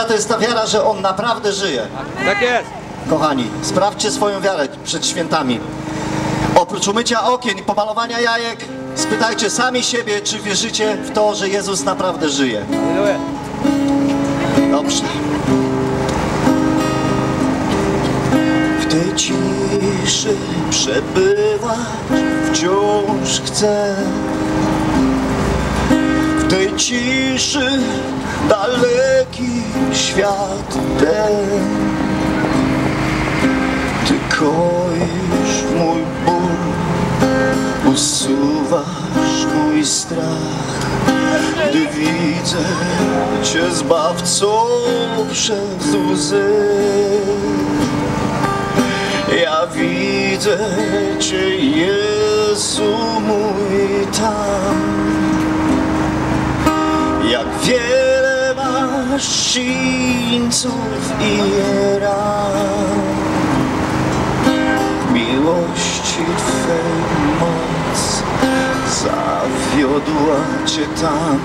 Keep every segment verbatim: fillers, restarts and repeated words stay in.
To jest ta wiara, że On naprawdę żyje. Tak jest. Kochani, sprawdźcie swoją wiarę przed świętami. Oprócz umycia okien i pomalowania jajek, spytajcie sami siebie, czy wierzycie w to, że Jezus naprawdę żyje. Halleluja. Dobrze. W tej ciszy przebywać wciąż chcę. W tej ciszy daleki świat ten. Ty koisz mój ból, usuwasz mój strach. Gdy widzę Cię Zbawcą przez łzy, ja widzę Cię, Jezu mój, tam. Jak wiele masz sińców i ran, miłości Twej moc zawiodła Cię tam.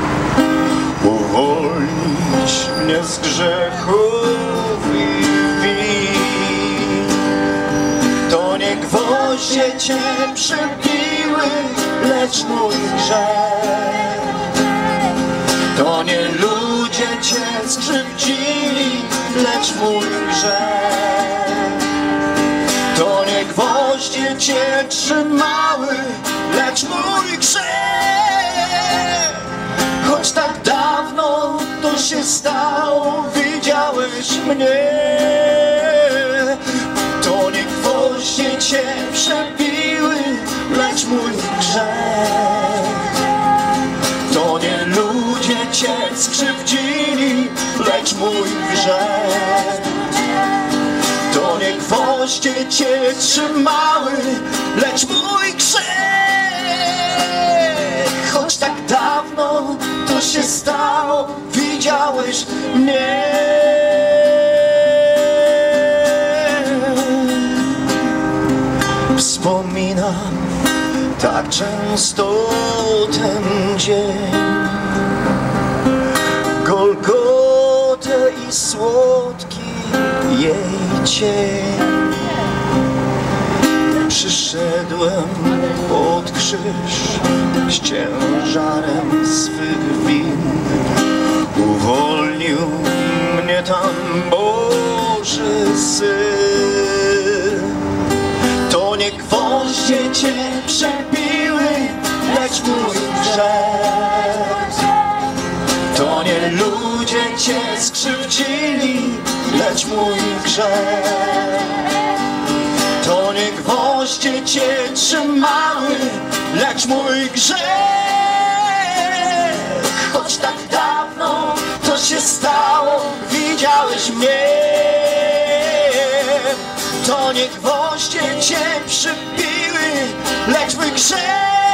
Uwolnić mnie z grzechów i win. To nie gwoździe Cię przebiły, lecz mój grzech. To nie ludzie Cię skrzywdzili, lecz mój grzech. To nie gwoździe Cię trzymały, lecz mój grzech. Choć tak dawno to się stało, widziałeś mnie. To nie gwoździe Cię przebiły, lecz mój grzech. To nie ludzie Cię skrzywdzili, lecz mój grzech. To nie gwoździe Cię trzymały, lecz mój grzech. Choć tak dawno to się stało, widziałeś mnie. Wspominam tak często ten dzień, Golgotę i słodki jej cień. Przyszedłem pod krzyż z ciężarem swych win. Uwolnił mnie tam Boży Syn. To nie gwoździe Cię przebiły, lecz mój grzech. To nie ludzie Cię skrzywdzili, lecz mój grzech. To nie gwoździe Cię trzymały, lecz mój grzech. Choć tak dawno to się stało, widziałeś mnie. To nie gwoździe Cię przybiły, lecz mój grzech.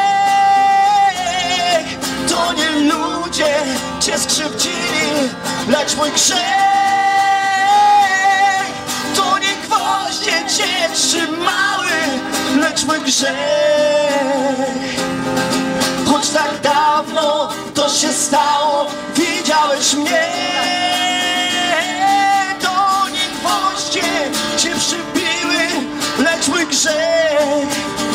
To nie ludzie Cię skrzywdzili, lecz mój grzech. To nie gwoździe Cię trzymały, lecz mój grzech. Choć tak dawno to się stało, widziałeś mnie. To nie gwoździe Cię przybiły, lecz mój grzech.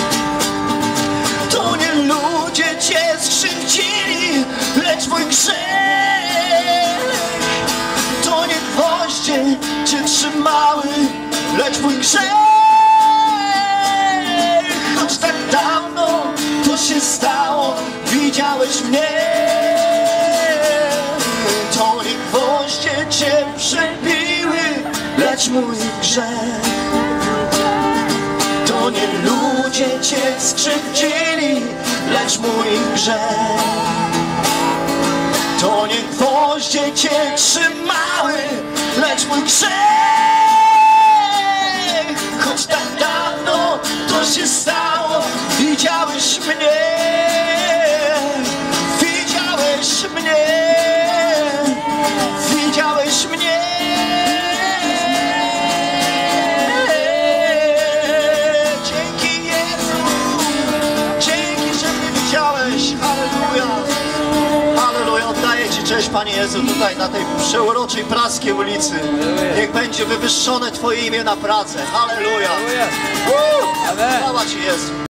To nie ludzie Cię skrzywdzili, lecz mój grzech. To nie gwoździe Cię trzymały, lecz mój grzech. Choć tak dawno to się stało, widziałeś mnie. To nie gwoździe Cię przebiły, lecz mój grzech. To nie ludzie Cię skrzywdzili, lecz mój grzech. To nie gwoździe Cię trzymały, lecz mój grzech. Choć tak dawno to się stało, widziałeś mnie. Widziałeś mnie. Widziałeś mnie. Dzięki Jezu. Dzięki, że mnie widziałeś. Halleluja. Halleluja. Oddaję Ci cześć. Panie Jezu, tutaj na tej przeuroczej praskiej ulicy. Niech będzie wywyższone Twoje imię na pracę. Halleluja. Amen. Chwała Ci, Jezu.